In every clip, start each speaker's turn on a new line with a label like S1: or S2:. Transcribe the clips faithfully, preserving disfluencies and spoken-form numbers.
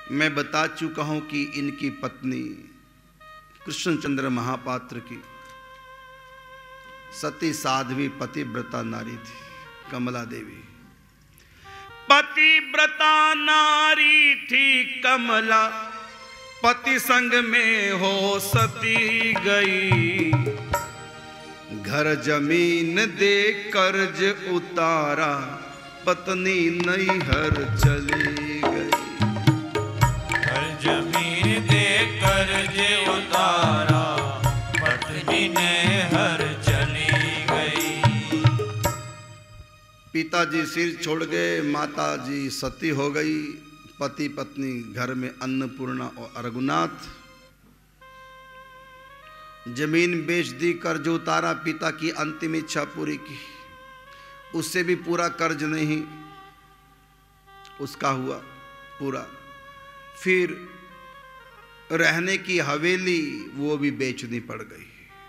S1: मैं बता चुका हूं कि इनकी पत्नी कृष्णचंद्र महापात्र की सती साध्वी पतिव्रता नारी थी कमला देवी। पतिव्रता नारी थी कमला, पति संग में हो सती गई। घर जमीन दे कर्ज उतारा, पत्नी नैहर चली गई।
S2: घर जमीन दे कर्ज उतारा, पत्नी नैहर चली गई।
S1: पिताजी सिर छोड़ गए, माताजी सती हो गई। पति पत्नी घर में अन्नपूर्णा और रघुनाथ। जमीन बेच दी, कर्ज उतारा, पिता की अंतिम इच्छा पूरी की। उससे भी पूरा कर्ज नहीं उसका हुआ पूरा। फिर रहने की हवेली वो भी बेचनी पड़ गई।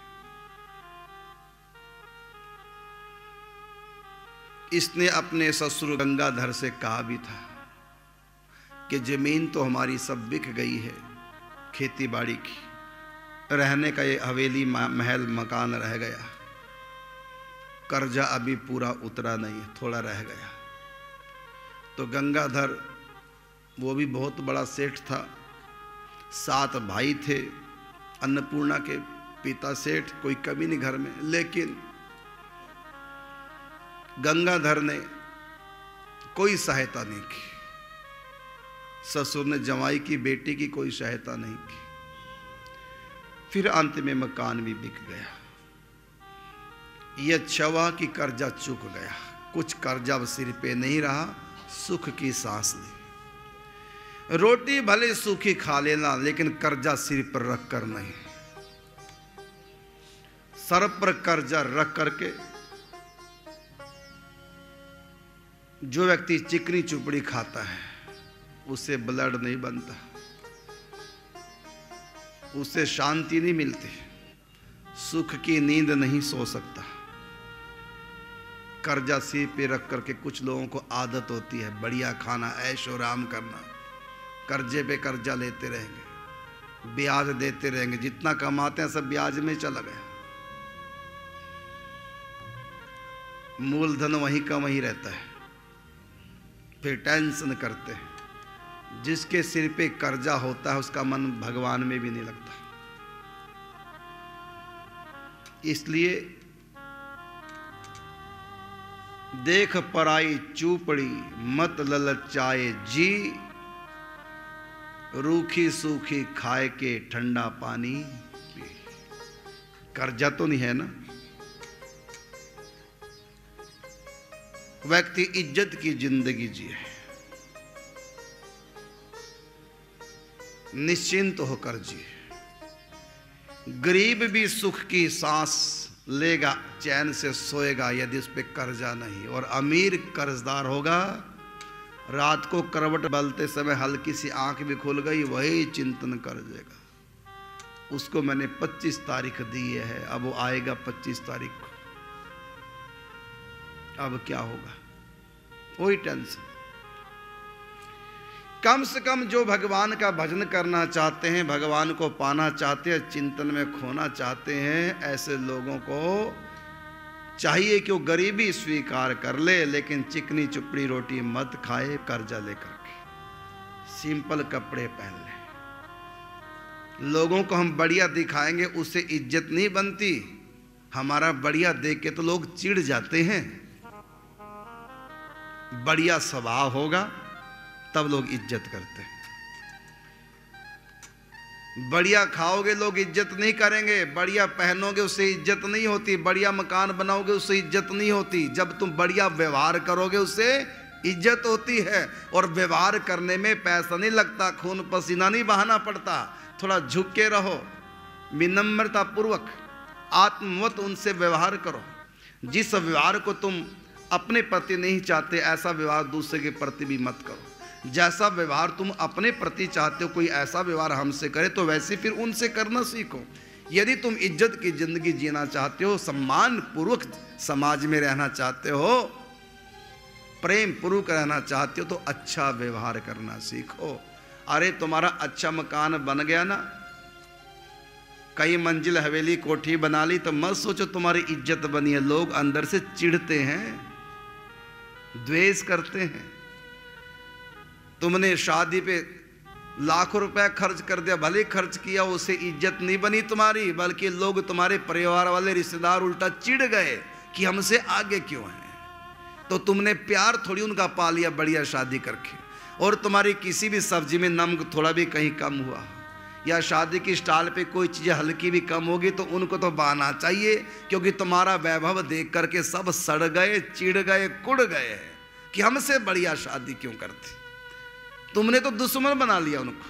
S1: इसने अपने ससुर गंगाधर से कहा भी था कि जमीन तो हमारी सब बिक गई है, खेती बाड़ी की, रहने का ये हवेली महल मकान रह गया, कर्जा अभी पूरा उतरा नहीं, थोड़ा रह गया। तो गंगाधर वो भी बहुत बड़ा सेठ था, सात भाई थे, अन्नपूर्णा के पिता सेठ, कोई कमी नहीं घर में। लेकिन गंगाधर ने कोई सहायता नहीं की। ससुर ने जमाई की बेटी की कोई सहायता नहीं की। फिर अंत में मकान भी बिक गया। यह छवा कि कर्जा चुक गया। कुछ कर्जा अब सिर पे नहीं रहा, सुख की सांस ली। रोटी भले सूखी खा लेना, लेकिन कर्जा सिर पर रख कर नहीं। सर पर कर्जा रख करके जो व्यक्ति चिकनी चुपड़ी खाता है उसे ब्लड नहीं बनता, उसे शांति नहीं मिलती, सुख की नींद नहीं सो सकता। कर्जा सिर पे रख करके कुछ लोगों को आदत होती है बढ़िया खाना, ऐशो आराम करना। कर्जे पे कर्जा लेते रहेंगे, ब्याज देते रहेंगे, जितना कमाते हैं सब ब्याज में चला गया। मूलधन वहीं का वहीं रहता है। फिर टेंशन करते हैं। जिसके सिर पे कर्जा होता है उसका मन भगवान में भी नहीं लगता। इसलिए देख पराई चूपड़ी, मत ललचाए जी। रूखी सूखी खाए के ठंडा पानी पी। कर्जा तो नहीं है ना। व्यक्ति इज्जत की जिंदगी जिए, निश्चिंत होकर जिए। गरीब भी सुख की सांस लेगा, चैन से सोएगा यदि उस पे कर्जा नहीं। और अमीर कर्जदार होगा, रात को करवट बदलते समय हल्की सी आंख भी खुल गई, वही चिंतन कर देगा। उसको मैंने पच्चीस तारीख दी है, अब वो आएगा पच्चीस तारीख को, अब क्या होगा, कोई टेंशन। कम से कम जो भगवान का भजन करना चाहते हैं, भगवान को पाना चाहते हैं, चिंतन में खोना चाहते हैं, ऐसे लोगों को चाहिए कि वो गरीबी स्वीकार कर ले, लेकिन चिकनी चुपड़ी रोटी मत खाए कर्जा लेकर के। सिंपल कपड़े पहन ले। लोगों को हम बढ़िया दिखाएंगे, उससे इज्जत नहीं बनती। हमारा बढ़िया देख के तो लोग चिढ़ जाते हैं। बढ़िया स्वभाव होगा तब लोग इज्जत करते हैं। बढ़िया खाओगे लोग इज्जत नहीं करेंगे, बढ़िया पहनोगे उससे इज्जत नहीं होती, बढ़िया मकान बनाओगे उससे इज्जत नहीं होती। जब तुम बढ़िया व्यवहार करोगे उससे इज्जत होती है। और व्यवहार करने में पैसा नहीं लगता, खून पसीना नहीं बहाना पड़ता। थोड़ा झुक के रहो, विनम्रता पूर्वक आत्मवत उनसे व्यवहार करो। जिस व्यवहार को तुम अपने प्रति नहीं चाहते, ऐसा व्यवहार दूसरे के प्रति भी मत करो। जैसा व्यवहार तुम अपने प्रति चाहते हो कोई ऐसा व्यवहार हमसे करे, तो वैसे फिर उनसे करना सीखो। यदि तुम इज्जत की जिंदगी जीना चाहते हो, सम्मान पूर्वक समाज में रहना चाहते हो, प्रेम पूर्वक रहना चाहते हो, तो अच्छा व्यवहार करना सीखो। अरे तुम्हारा अच्छा मकान बन गया ना, कई मंजिल हवेली कोठी बना ली, तो मत सोचो तुम्हारी इज्जत बनी है। लोग अंदर से चिढ़ते हैं, द्वेष करते हैं। तुमने शादी पे लाखों रुपए खर्च कर दिया, भले खर्च किया, उससे इज्जत नहीं बनी तुम्हारी, बल्कि लोग तुम्हारे परिवार वाले रिश्तेदार उल्टा चिढ़ गए कि हमसे आगे क्यों हैं। तो तुमने प्यार थोड़ी उनका पा लिया बढ़िया शादी करके, और तुम्हारी किसी भी सब्जी में नमक थोड़ा भी कहीं कम हुआ, या शादी की स्टाइल पे कोई चीज़ हल्की भी कम होगी, तो उनको तो बहाना चाहिए, क्योंकि तुम्हारा वैभव देख करके सब सड़ गए, चिढ़ गए, कुड़ गए हैं कि हमसे बढ़िया शादी क्यों करती। तुमने तो दुश्मन बना लिया उनको।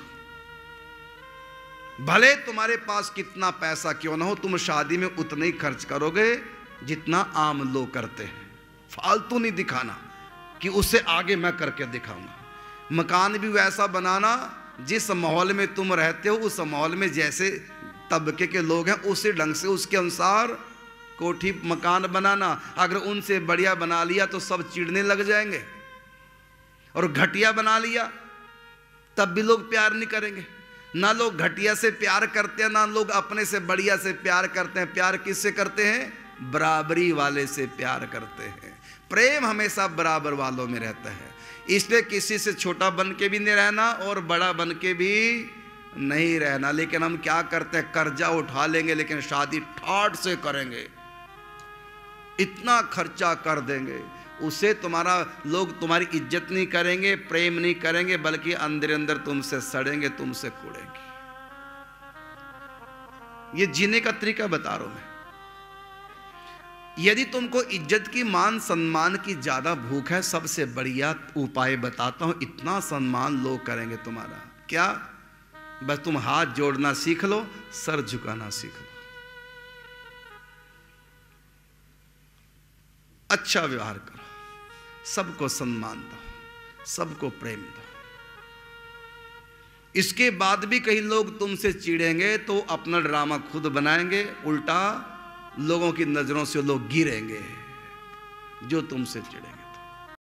S1: भले तुम्हारे पास कितना पैसा क्यों ना हो, तुम शादी में उतना ही खर्च करोगे जितना आम लोग करते हैं। फालतू नहीं दिखाना कि उससे आगे मैं करके दिखाऊंगा। मकान भी वैसा बनाना जिस माहौल में तुम रहते हो, उस माहौल में जैसे तबके के लोग हैं उसी ढंग से उसके अनुसार कोठी मकान बनाना। अगर उनसे बढ़िया बना लिया तो सब चिढ़ने लग जाएंगे, और घटिया बना लिया तब भी लोग प्यार नहीं करेंगे। ना लोग घटिया से प्यार करते हैं, ना लोग अपने से बढ़िया से प्यार करते हैं। प्यार किससे करते हैं? बराबरी वाले से प्यार करते हैं। प्रेम हमेशा बराबर वालों में रहता है। इसलिए किसी से छोटा बन के भी नहीं रहना और बड़ा बन के भी नहीं रहना। लेकिन हम क्या करते हैं, कर्जा उठा लेंगे लेकिन शादी ठाट से करेंगे, इतना खर्चा कर देंगे, उससे तुम्हारा लोग तुम्हारी इज्जत नहीं करेंगे, प्रेम नहीं करेंगे, बल्कि अंदर अंदर तुमसे सड़ेंगे, तुमसे कूड़ेंगे। ये जीने का तरीका बता रहा हूं मैं। यदि तुमको इज्जत की, मान सम्मान की ज्यादा भूख है, सबसे बढ़िया उपाय बताता हूं। इतना सम्मान लोग करेंगे तुम्हारा। क्या? बस तुम हाथ जोड़ना सीख लो, सर झुकाना सीख लो, अच्छा व्यवहार करो, सबको सम्मान दो, सबको प्रेम दो। इसके बाद भी कहीं लोग तुमसे चिढ़ेंगे तो अपना ड्रामा खुद बनाएंगे, उल्टा लोगों की नजरों से लोग गिरेंगे जो तुमसे चिढ़ेंगे।